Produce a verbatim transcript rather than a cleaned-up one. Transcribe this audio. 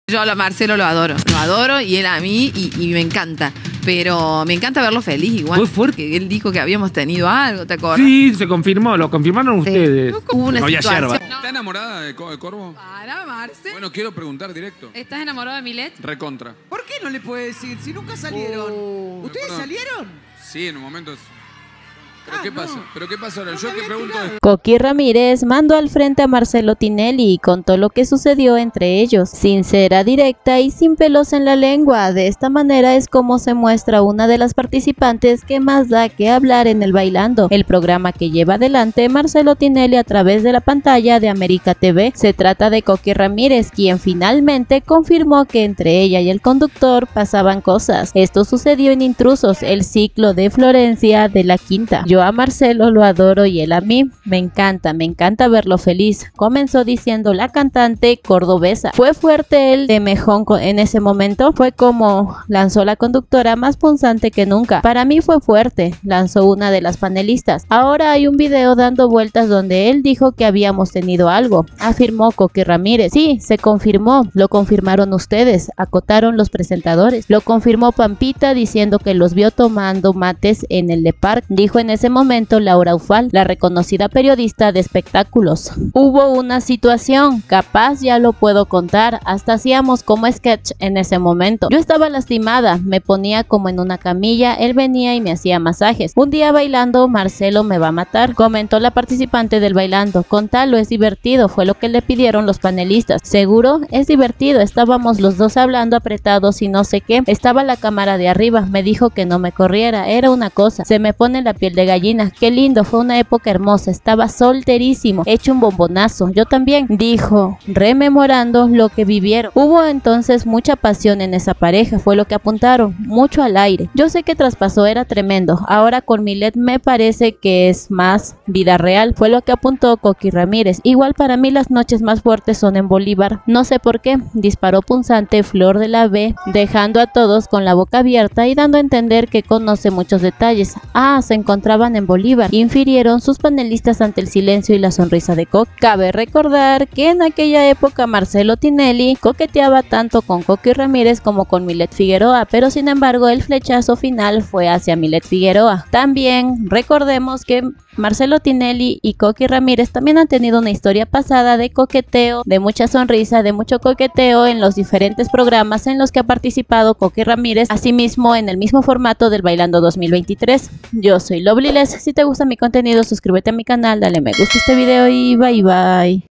Yo a Marcelo lo adoro, lo adoro y él a mí y, y me encanta. Pero me encanta verlo feliz igual. Muy fuerte. Que él dijo que habíamos tenido algo, ¿te acuerdas? Sí, se confirmó, lo confirmaron Sí. ustedes. Hubo una No había situación. yerba. No. ¿Está enamorada de, Co- de Corvo? Para, Marce. Bueno, quiero preguntar directo. ¿Estás enamorado de Milet? Recontra. ¿Por qué no le puede decir? Si nunca salieron. Oh, ¿Ustedes perdón. salieron? Sí, en un momento. es- ¿Pero Ah, qué no. pasa? ¿Pero qué pasa ahora? No Yo me que había pregunto enterado. es... Coqui Ramírez mandó al frente a Marcelo Tinelli y contó lo que sucedió entre ellos, sincera, directa y sin pelos en la lengua. De esta manera es como se muestra una de las participantes que más da que hablar en el Bailando, el programa que lleva adelante Marcelo Tinelli a través de la pantalla de América T V. Se trata de Coqui Ramírez, quien finalmente confirmó que entre ella y el conductor pasaban cosas. Esto sucedió en Intrusos, el ciclo de Florencia de la Quinta. Yo a Marcelo lo adoro y él a mí. Me encanta, me encanta verlo feliz, comenzó diciendo la cantante cordobesa. Fue fuerte el de Mejón en ese momento, fue como lanzó la conductora más punzante que nunca. Para mí fue fuerte, lanzó una de las panelistas. Ahora hay un video dando vueltas donde él dijo que habíamos tenido algo, afirmó Coqui Ramírez. Sí, se confirmó, lo confirmaron ustedes, acotaron los presentadores. Lo confirmó Pampita diciendo que los vio tomando mates en el Le Parc, dijo en ese momento Laura Ufal, la reconocida periodista de espectáculos. Hubo una situación, capaz ya lo puedo contar, hasta hacíamos como sketch en ese momento. Yo estaba lastimada, me ponía como en una camilla, él venía y me hacía masajes. Un día bailando, Marcelo me va a matar, comentó la participante del Bailando. Contalo, es divertido, fue lo que le pidieron los panelistas. Seguro, es divertido, estábamos los dos hablando apretados y no sé qué. Estaba la cámara de arriba, me dijo que no me corriera, era una cosa, se me pone la piel de gallina. Qué lindo, fue una época hermosa, estaba solterísimo, hecho un bombonazo. Yo también, dijo, rememorando lo que vivieron. Hubo entonces mucha pasión en esa pareja, fue lo que apuntaron, mucho al aire. Yo sé que traspasó, era tremendo. Ahora con Milet me parece que es más vida real, fue lo que apuntó Coqui Ramírez. Igual para mí las noches más fuertes son en Bolívar, no sé por qué, disparó punzante Flor de la B, dejando a todos con la boca abierta y dando a entender que conoce muchos detalles. Ah, se encontraban en Bolívar, infirieron sus panelistas ante el silencio y la sonrisa de Coqui. Cabe recordar que en aquella época Marcelo Tinelli coqueteaba tanto con Coqui Ramírez como con Milet Figueroa, pero sin embargo el flechazo final fue hacia Milet Figueroa. También recordemos que Marcelo Tinelli y Coqui Ramírez también han tenido una historia pasada de coqueteo, de mucha sonrisa, de mucho coqueteo en los diferentes programas en los que ha participado Coqui Ramírez, asimismo en el mismo formato del Bailando dos mil veintitrés. Yo soy Lobliles, si te gusta mi contenido suscríbete a mi canal, dale me gusta a este video y bye bye.